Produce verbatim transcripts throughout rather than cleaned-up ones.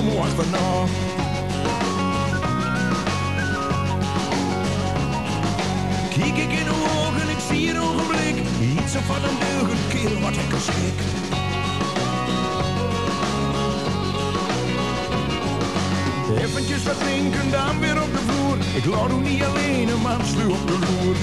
me achterna. Kijk ik in de ogen, ik zie een ogenblik. Iets of van een deugd, kerel, wat ik een schrik. Eventjes wat drinken, dan weer op de vloer. Ik laat u niet alleen, een man sluw op de loer.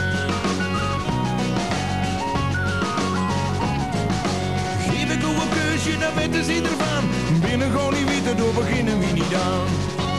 Geef ik u een kusje, dan weten ze ervan. Binnen gewoon niet weten, door beginnen we niet aan.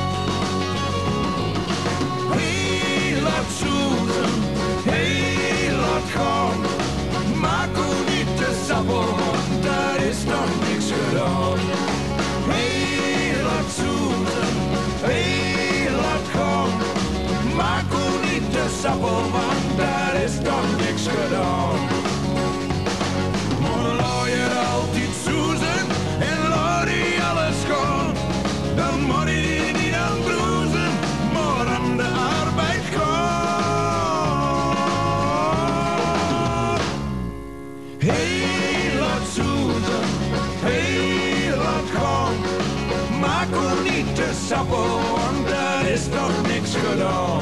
Hey, laat zoeken, hey, laat gaan. Maak u niet te sappel, want daar is nog niks gedaan. Hey, laat zoeken, hey, laat gaan. Maak u niet te sappel, want daar is nog niks gedaan. Maar dan laat je altijd zoezen en laat je alles gaan. Dan moet je niet aan broezen, maar aan de arbeid gaan. Hey, laat zoezen, hey, laat gaan. Maak u niet te sappel, want daar is nog niks gedaan.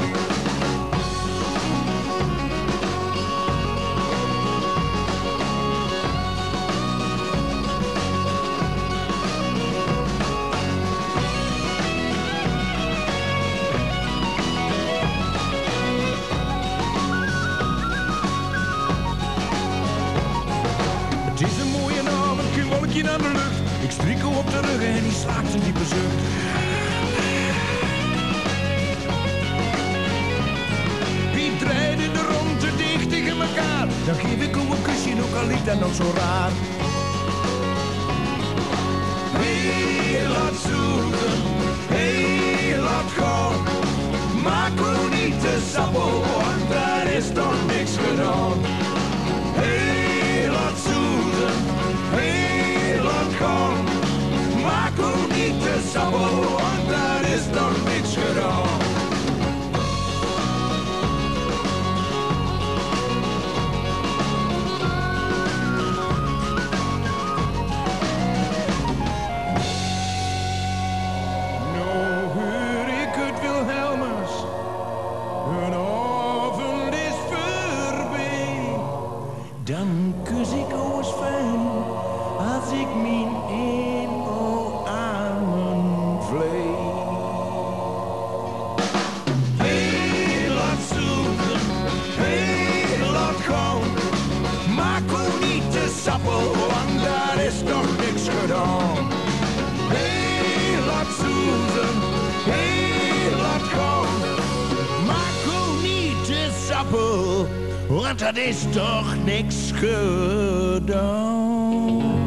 Het is een mooie naam, een wolkje aan de lucht. Ik strik op de rug en die slaakt een diepe zucht. Piet rijdt in de ronde dicht tegen elkaar. Dan geef ik hem een kusje, ook al ligt dat nog zo raar. Hey, laat zoeken, hey, laat gaan. Maak u niet te sappel, want daar is nog niks gedaan. Hey, laat zoeken, hey, laat gaan. Maak u niet te sappel, want daar is nog niks gedaan. Nou hoor ik het Wilhelmus, een avond is voorbij. Dan kus ik ons fijn, als ik mijn een o armen vlee. Hey, laat zoeken, hey, laat gaan. Maak u niet te sappel, want daar is nog niks gedaan. Hey, laat zoeken, hey, laat gaan. Maak u niet te sappel, want dat is toch niks gedaan.